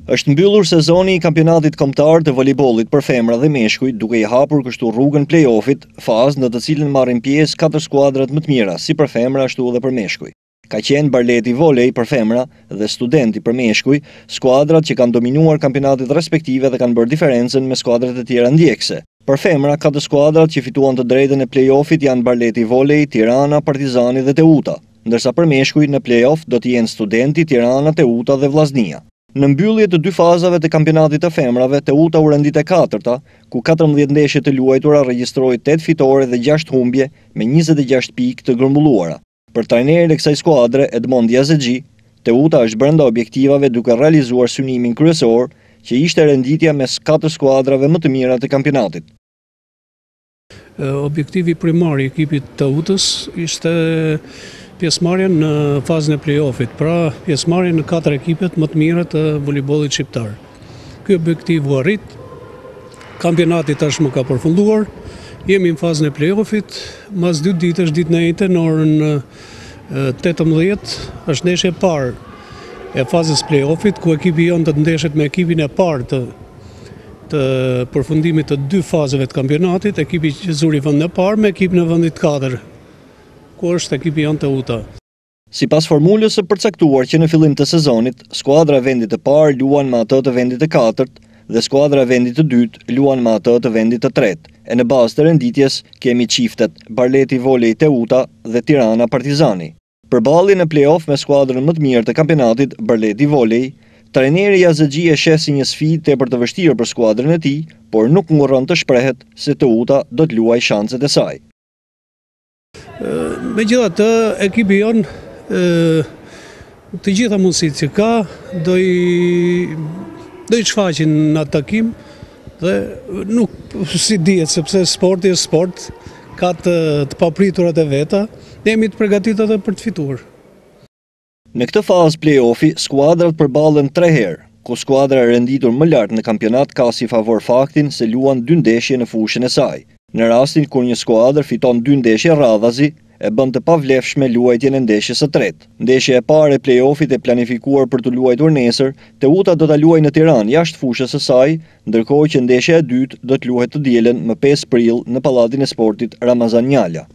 Është mbyllur sezoni I kampionatit kombëtar të volejbollit për femra dhe meshkuj, duke I hapur kështu rrugën play-offit, fazë në të cilën marrin pjesë 4 skuadrat më të mira, si për femra ashtu edhe për meshkuj. Ka qenë Barleti Volej për femra dhe Studenti për meshkuj, skuadrat që kanë dominuar kampionatit respektive dhe kanë bërë diferencën me skuadrat e tjera ndjekse. Për femra, 4 skuadrat që fituan të drejtën e play-offit janë Barleti Volej, Tirana, Partizani dhe Teuta, ndërsa për meshkuj në play-off do të jenë Studenti, Tirana, Teuta dhe Vllaznia. Në mbyllje të 2 fazave të kampionatit të femrave, Teuta u rendit e 4-ta, ku 14 ndeshje të luajtura regjistroi 8 fitore dhe 6 humbje me 26 pikë të grumbulluara. Për trajnerin e kësaj skuadre, Edmond Yazegji, Teuta është brenda objektivave duke realizuar synimin kryesor, që ishte renditja mes 4 skuadrave më të mira të kampionatit. Objektivi primar I ekipit Teutës ishte pjesëmarrja në fazën e play-offit, pra pjesëmarrja në 4 ekipet më të mira të volejbollit shqiptar. Ky objektiv u arrit. Kampionati tashmë ka përfunduar. Jemi në fazën e play-offit, mas 2 ditësh ditë në njëjtë në orën 18 është ndeshja e parë e fazës play-offit, ku ekipi jonë të ndeshet me ekipin e parë të përfundimit të 2 fazëve të kampionatit, ekipi që zuri vendin e parë me ekipin e vendit 4, ku është ekipi jonë Teuta. Sipas formulës së përcaktuar që në fillim të sezonit, skuadra e vendit të parë luan me atë të vendit të 4-të dhe skuadra e vendit të dytë luan me atë të vendit të 3-të. E në bazë të renditjes kemi çiftet Barleti Volej Teuta dhe Tirana Partizani. Përballjen në play-off me skuadrën më të mirë të kampionatit, Barleti Volej, trajneri Yazegji e sheh si një sfidë tepër të vështirë për skuadrën e tij, por nuk ngurron të shprehet se Teuta do të luajë shanset e saj. Megjithatë, ekipi jon të gjitha mundësitë që ka do I shfaqin në atë takim dhe nuk si dihet sepse sporti është sport, ka të papriturat e veta, ne jemi të përgatitur edhe për të fituar. Në këtë fazë play-offi, skuadrat përballen 3 herë, ku skuadra e renditur më lart në kampionat ka si favor faktin se luan 2 ndeshje në fushën e saj. Në rastin kur një skuadër fiton 2 ndeshje radhazi, e bën të pavlefshme luajtjen e ndeshjes së tretë. Ndeshja e parë e play-offit e planifikuar për të luajtur nesër, Teuta do ta luajë në Tiranë jashtë fushës së saj, ndërkohë që ndeshja e dytë do të luhet të dielën më 5 prill në Pallatin e Sportit Ramazan Njala.